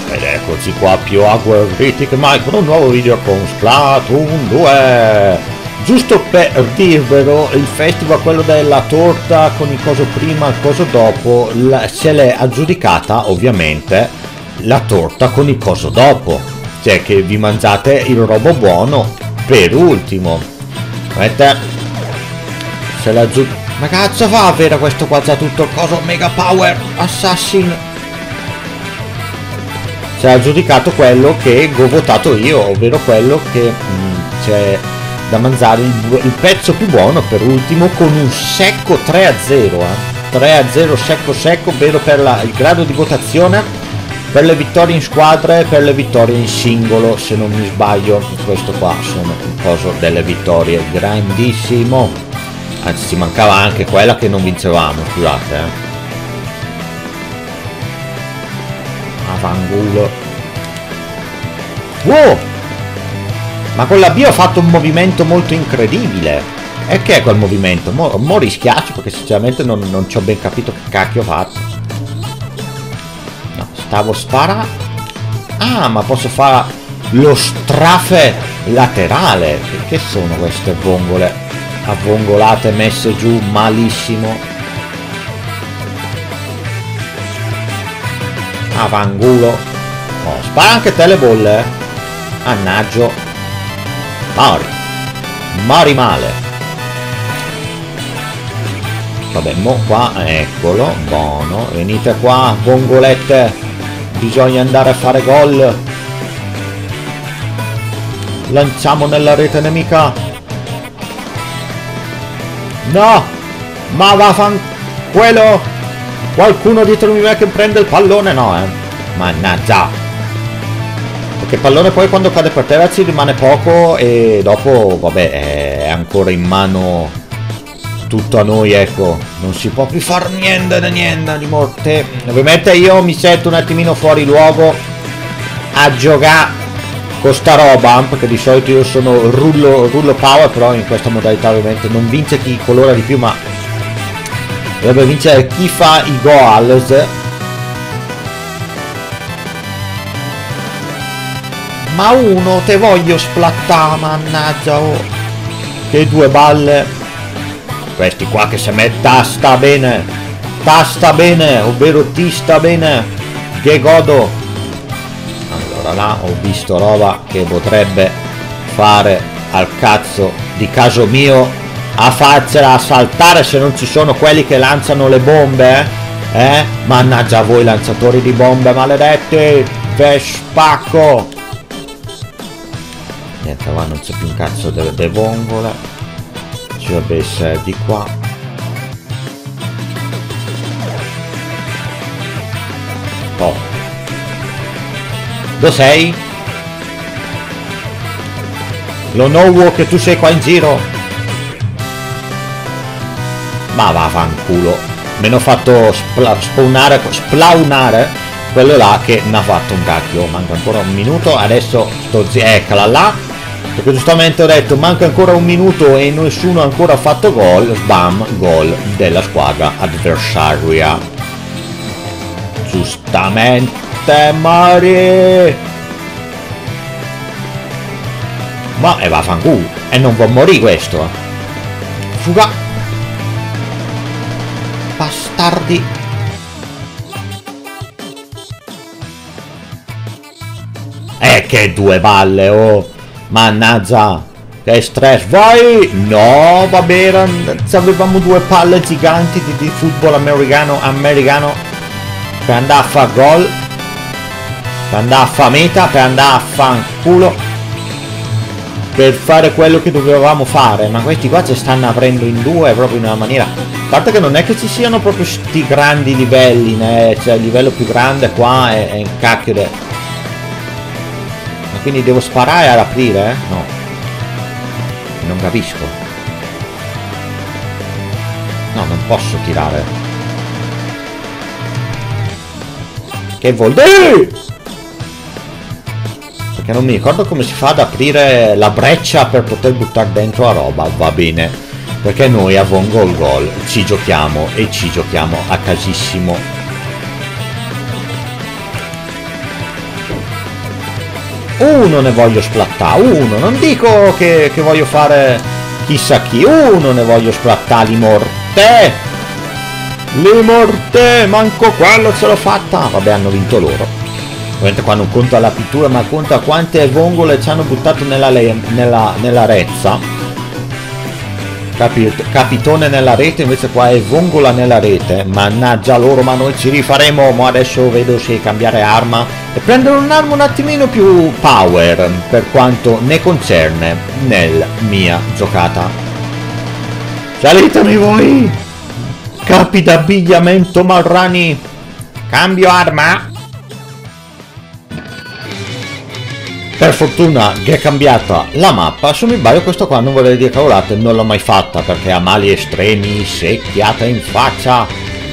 Ed eccoci qua più agguerriti che mai con un nuovo video con Splatoon 2. Giusto per dirvelo, il festival, quello della torta con il coso prima e il coso dopo, se l'è aggiudicata ovviamente la torta con il coso dopo, cioè che vi mangiate il robo buono per ultimo. Vedete? Se l'ha aggiudicata. Ma cazzo fa avere questo qua già tutto il coso Mega Power Assassin? Si è aggiudicato quello che ho votato io, ovvero quello che c'è da mangiare il pezzo più buono per ultimo, con un secco 3-0, 3-0 secco, ovvero per il grado di votazione, per le vittorie in squadra e per le vittorie in singolo, se non mi sbaglio. Questo qua sono il coso delle vittorie, grandissimo. Anzi, ci mancava anche quella che non vincevamo, scusate, Avangulo. Wow! Ma con la B ho fatto un movimento molto incredibile. E che è quel movimento? Mo rischiaccio, perché sinceramente non ci ho ben capito che cacchio ho fatto. No, stavo sparando. Ah, ma posso fare lo strafe laterale. Che sono queste vongole avvongolate messe giù malissimo? Avangulo. Oh, spara anche te le bolle. Annaggio. Mori male. Vabbè, mo qua, eccolo, buono. Venite qua, vongolette. Bisogna andare a fare gol. Lanciamo nella rete nemica. No! Ma vaffanculo! Qualcuno dietro di me che prende il pallone? No, mannaggia. Perché il pallone poi quando cade per terra ci rimane poco e dopo, vabbè, è ancora in mano tutto a noi, ecco. Non si può più far niente di morte. Ovviamente io mi sento un attimino fuori luogo a giocare con sta roba, perché di solito io sono rullo power, però in questa modalità ovviamente non vince chi colora di più, ma dovrebbe vincere chi fa i goals. Ma uno te voglio splattare, mannaggia, oh. Che due balle. Questi qua che se me tasta bene, ovvero ti sta bene, che godo. Allora là ho visto roba che potrebbe fare al cazzo di caso mio a farcela saltare se non ci sono quelli che lanciano le bombe, Mannaggia voi lanciatori di bombe maledetti, ve spacco. Niente, qua non c'è più un cazzo delle vongole. Ci dovrebbe essere di qua. Oh. Dove sei? Lo know che tu sei qua in giro. Ma vaffanculo. Me ne ho fatto splaunare quello là che mi ha fatto un cacchio. Manca ancora un minuto. Adesso sto eccola là. Perché giustamente ho detto manca ancora un minuto e nessuno ha ancora fatto gol. Sbam, gol della squadra avversaria. Giustamente Mari. Ma e vaffanculo. E non può morire questo. Fuga. Bastardi. Che due balle, oh. Mannaggia. Che stress. Vai. No, va bene. Avevamo due palle giganti di football americano per andare a far gol, per andare a fa meta, per andare a fanculo, per fare quello che dovevamo fare. Ma questi qua ci stanno aprendo in due proprio in una maniera. A parte che non è che ci siano proprio sti grandi livelli, né? Cioè il livello più grande qua è in cacchio Ma quindi devo sparare ad aprire? No. Non capisco. No, non posso tirare. Che vuol dire? Perché non mi ricordo come si fa ad aprire la breccia per poter buttare dentro la roba. Va bene. Perché noi a Vongol ci giochiamo e ci giochiamo a casissimo. Uno ne voglio splattare, uno. Non dico che voglio fare chissà chi. Uno ne voglio splattare, li morte. Li morte, manco quello ce l'ho fatta. Vabbè, hanno vinto loro. Ovviamente qua non conta la pittura, ma conta quante vongole ci hanno buttato nella rezza. Capitone nella rete, invece qua è vongola nella rete. Mannaggia loro, ma noi ci rifaremo. Ma adesso vedo se cambiare arma e prendere un'arma un attimino più power per quanto ne concerne nella mia giocata. Salitemi voi, capi d'abbigliamento marrani. Cambio arma. Per fortuna che è cambiata la mappa. Se mi sbaglio questo qua non vorrei dire cavolate, non l'ho mai fatta perché ha mali estremi, secchiata in faccia.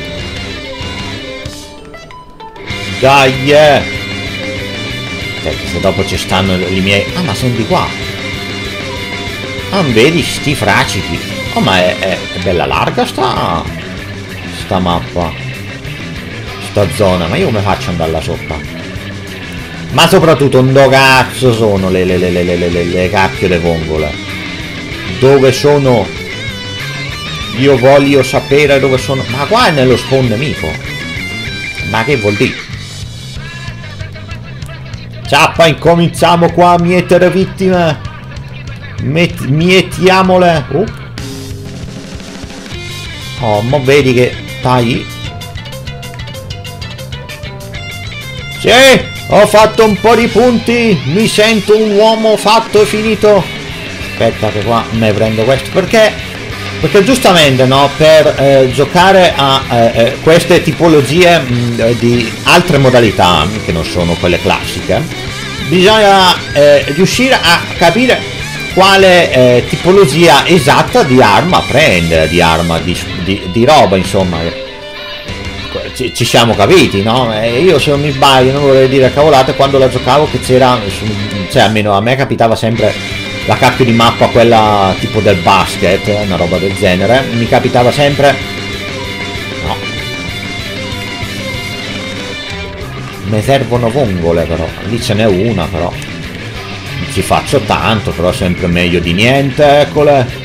Dai! Perché se dopo ci stanno i miei... Ah, ma sono di qua! Ah, vedi sti fraciti! Oh, ma è bella larga sta mappa, sta zona, ma io come faccio ad andare là sopra? Ma soprattutto dove cazzo sono le cacchio de vongole? Dove sono? Io voglio sapere dove sono. Ma qua è nello spawn nemico. Ma che vuol dire? Ciappa, incominciamo qua a mietere vittime. Mietiamole. Oh, ma vedi che tagli. Sì! Ho fatto un po' di punti, mi sento un uomo fatto e finito. Aspetta che qua me prendo questo, perché giustamente, no, per giocare a queste tipologie di altre modalità, che non sono quelle classiche, bisogna riuscire a capire quale tipologia esatta di arma prendere, di roba, insomma. Ci siamo capiti, no? Io, se non mi sbaglio, non vorrei dire cavolate, quando la giocavo che c'era, cioè almeno a me capitava sempre la cacchio di mappa, quella tipo del basket, una roba del genere, mi capitava sempre... No. Mi servono vongole però, lì ce n'è una però. Non ci faccio tanto, però sempre meglio di niente, eccole.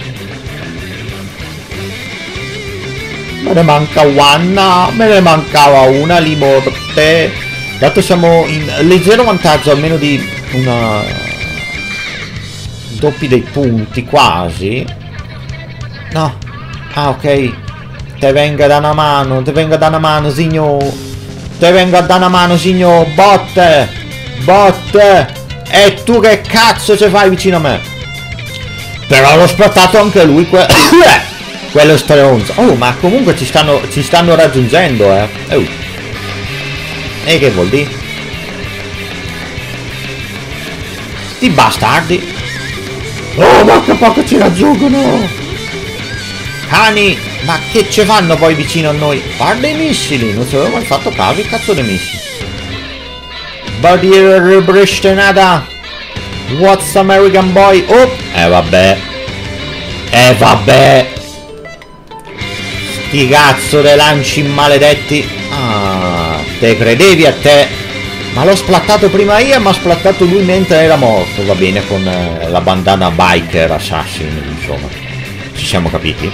Me ne manca una, me ne mancava una, li morte. Dato siamo in leggero vantaggio, almeno di una doppi dei punti, quasi. No. Ah, ok. Te venga da una mano, signor. Te venga da una mano, signor. Botte. Botte. E tu che cazzo ci fai vicino a me? Però l'ho splattato anche lui, quello stronzo. Oh, ma comunque ci stanno raggiungendo, E che vuol dire? Sti bastardi. Oh, ma che poco ci raggiungono. Cani, ma che ci fanno poi vicino a noi? Guarda i missili, non ci avevo mai fatto caso, i cazzo dei missili. Barriere Bristenada. What's American boy? Oh, vabbè. Vabbè. Sti cazzo dei lanci maledetti. Ah, te credevi a te? Ma l'ho splattato prima io, ma ha splattato lui mentre era morto. Va bene, con la bandana biker assassin, insomma. Ci siamo capiti?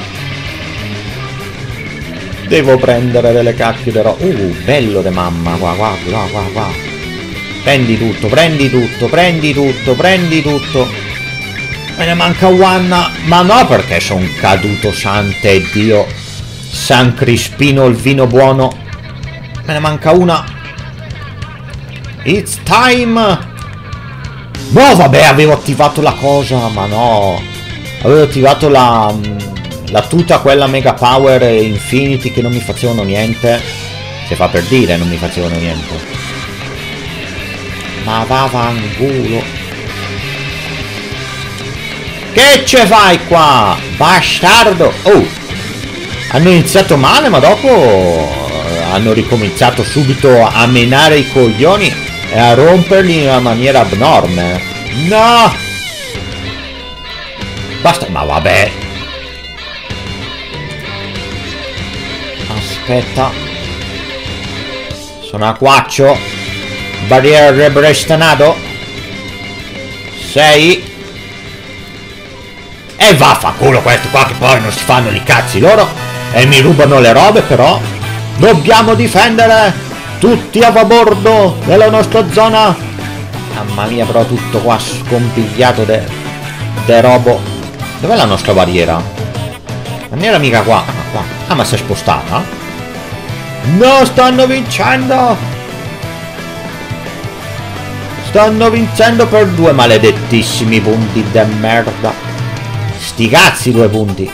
Devo prendere delle cacchio di roba. Bello de mamma. Qua. Prendi tutto, prendi tutto, prendi tutto, prendi tutto. Me ne manca una. Ma no, perché sono caduto, sante Dio. San Crispino, il vino buono. Me ne manca una. It's time. No, vabbè, avevo attivato la cosa, ma no. Avevo attivato la tuta, quella mega power e infinity, che non mi facevano niente. Si fa per dire, non mi facevano niente. Ma vaffanculo. Che ce fai qua, bastardo? Oh, hanno iniziato male, ma dopo hanno ricominciato subito a menare i coglioni e a romperli in una maniera abnorme. No! Basta, ma vabbè. Aspetta. Sono a quaccio. Barriere Brestanato. 6. E vaffanculo questi qua che poi non si fanno i cazzi loro e mi rubano le robe. Però dobbiamo difendere tutti a bordo della nostra zona. Mamma mia, però tutto qua scompigliato de robo. Dov'è la nostra barriera? Non era mica qua. Qua. Ah, ma si è spostata? No, stanno vincendo! Stanno vincendo per 2 maledettissimi punti de merda. Sti cazzi 2 punti.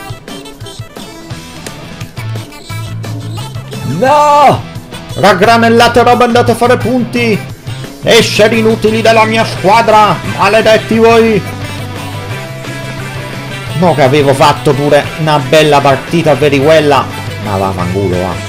No! Raggranellate roba, andate a fare punti. Esseri inutili della mia squadra. Maledetti voi. Mo che avevo fatto pure una bella partita per quella. Ma vaffanculo, va.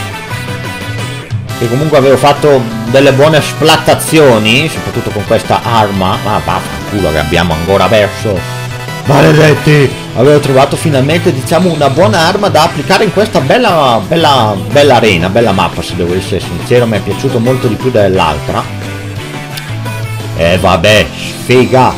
Che comunque avevo fatto delle buone splattazioni, soprattutto con questa arma. Ma vaffanculo che abbiamo ancora perso. Maledetti! Avevo trovato finalmente, diciamo, una buona arma da applicare in questa bella arena, bella mappa, se devo essere sincero. Mi è piaciuto molto di più dell'altra. E vabbè, sfiga.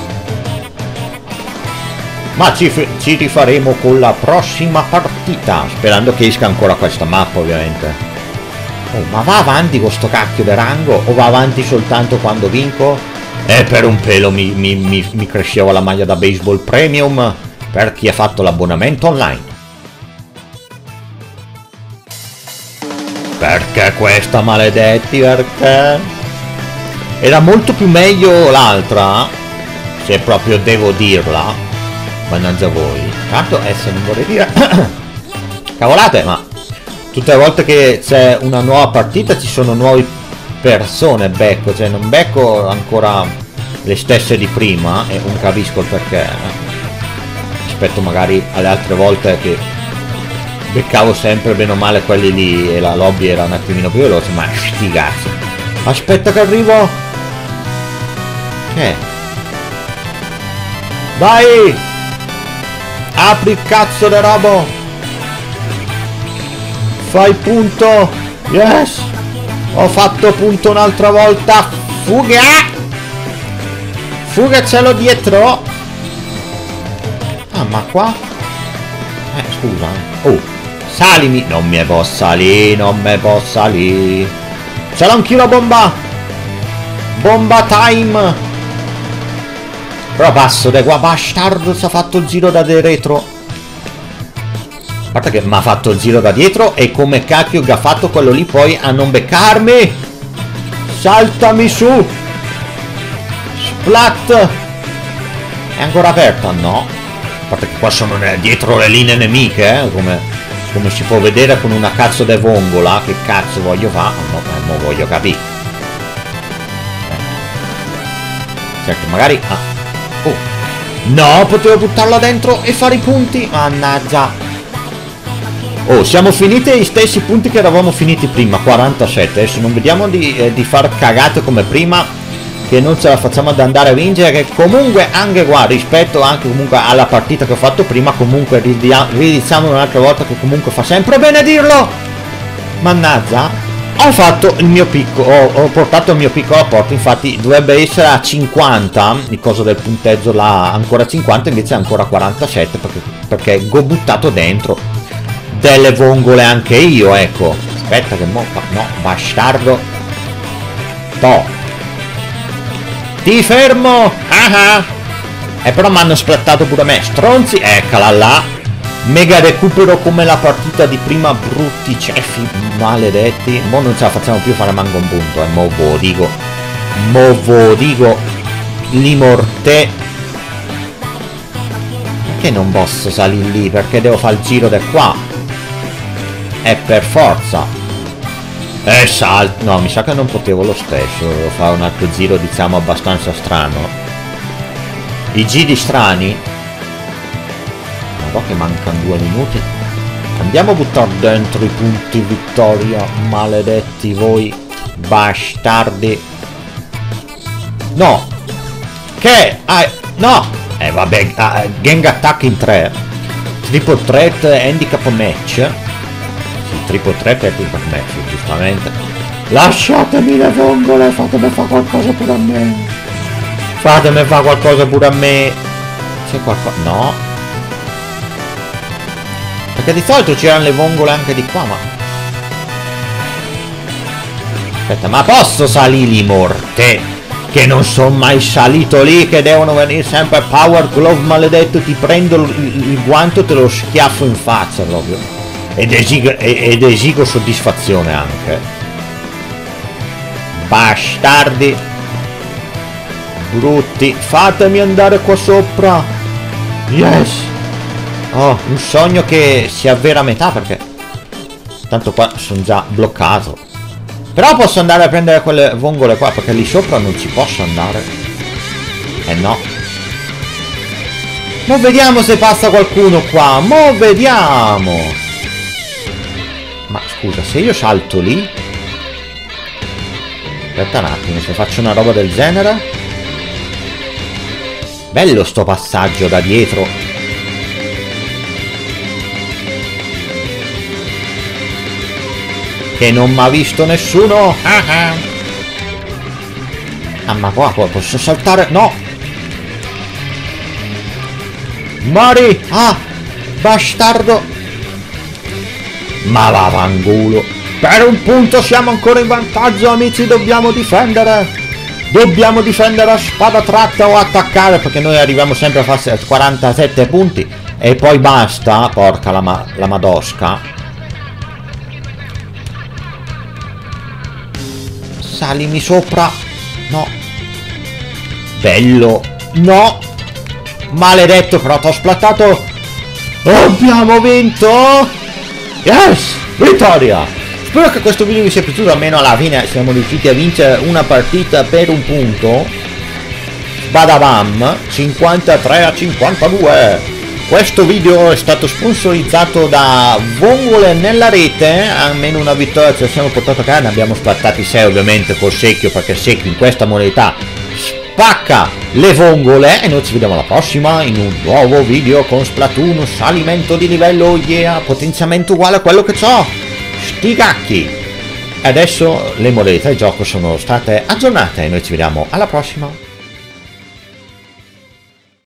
Ma ci rifaremo con la prossima partita, sperando che esca ancora questa mappa, ovviamente. Oh, ma va avanti con sto cacchio di rango o va avanti soltanto quando vinco? E per un pelo mi cresceva la maglia da baseball premium per chi ha fatto l'abbonamento online. Perché questa, maledetti, perché? Era molto più meglio l'altra, se proprio devo dirla. Mannaggia voi. Tanto adesso non vorrei dire cavolate, ma tutte le volte che c'è una nuova partita ci sono nuove persone, becco, cioè non becco ancora le stesse di prima e non capisco il perché, rispetto magari alle altre volte che beccavo sempre bene o male quelli lì e la lobby era un attimino più veloce. Ma sti cazzi, aspetta che arrivo. Vai, apri il cazzo di robo. Fai punto. Yes, ho fatto punto un'altra volta. Fuga, fugacelo dietro. Ah, ma qua scusa. Oh, salimi. Non mi posso salire, non mi posso salire. Ce l'ho anch'io la bomba. Bomba time. Però passo da qua, bastardo, si è fatto il giro da retro. A parte che mi ha fatto il giro da dietro e come cacchio che ha fatto quello lì poi a non beccarmi. Saltami su. Splat. È ancora aperta? No. A parte che qua sono dietro le linee nemiche, come si può vedere con una cazzo de vongola. Che cazzo voglio fare? No, non voglio capire. Certo, magari... Oh. No, potevo buttarla dentro e fare i punti. Mannaggia. Oh, siamo finiti agli stessi punti che eravamo finiti prima, 47. Adesso non vediamo di far cagate come prima, che non ce la facciamo ad andare a vincere, che comunque anche qua, rispetto anche comunque alla partita che ho fatto prima, comunque ridiciamo un'altra volta che comunque fa sempre bene dirlo. Mannaggia. Ho fatto il mio piccolo, ho portato il mio piccolo apporto, infatti dovrebbe essere a 50, il coso del punteggio là ancora 50, invece è ancora 47 perché ho buttato dentro delle vongole anche io, ecco. Aspetta che mo... No, bastardo. To. Ti fermo! Ah! E però mi hanno splattato pure me, stronzi, eccola là. Mega recupero come la partita di prima, brutti ceffi, maledetti. Mo non ce la facciamo più fare manco un punto, mo ve dico, li morte. Perché non posso salire lì? Perché devo fare il giro da qua? E per forza. E salto. No, mi sa che non potevo lo stesso, devo fare un altro giro, diciamo, abbastanza strano. I giri strani. Che mancano 2 minuti. Andiamo a buttare dentro i punti vittoria, maledetti voi bastardi. No. Che? No. Vabbè, gang attack in 3. Triple threat handicap match. Sì, triple threat handicap match, giustamente. Lasciatemi le vongole, fatemi fare qualcosa per me. Fatemi fare qualcosa pure a me. C'è qualcosa? No. Perché di solito c'erano le vongole anche di qua, ma... Aspetta, ma posso salire lì, morte? Che non sono mai salito lì, che devono venire sempre Power Glove maledetto, ti prendo il guanto e te lo schiaffo in faccia proprio. Ed esigo soddisfazione anche. Bastardi. Brutti. Fatemi andare qua sopra. Yes. Oh, un sogno che si avvera a metà perché tanto qua sono già bloccato. Però posso andare a prendere quelle vongole qua, perché lì sopra non ci posso andare. Eh no. Mo vediamo se passa qualcuno qua. Mo vediamo. Ma scusa, se io salto lì... Aspetta un attimo, se faccio una roba del genere... Bello sto passaggio da dietro. Che non mi ha visto nessuno. Ah, ma qua posso saltare? No. Mari. Ah, bastardo. Ma vaffanculo. Per un punto siamo ancora in vantaggio, amici. Dobbiamo difendere. Dobbiamo difendere a spada tratta o attaccare, perché noi arriviamo sempre a fare 47 punti e poi basta. Porca la madosca. Salimi sopra. No. Bello. No. Maledetto, però t'ho splattato. Abbiamo vinto. Yes. Vittoria. Spero che questo video vi sia piaciuto. Almeno alla fine siamo riusciti a vincere una partita per un punto. Badabam. 53-52. Questo video è stato sponsorizzato da Vongole nella rete. Almeno una vittoria ce la siamo portati a casa. Ne abbiamo splattati 6 ovviamente col secchio, perché il secchio in questa modalità spacca le vongole. E noi ci vediamo alla prossima in un nuovo video con Splatoon. Salimento di livello, yeah, potenziamento uguale a quello che ho. Sti cacchi. Adesso le modalità di gioco sono state aggiornate e noi ci vediamo alla prossima.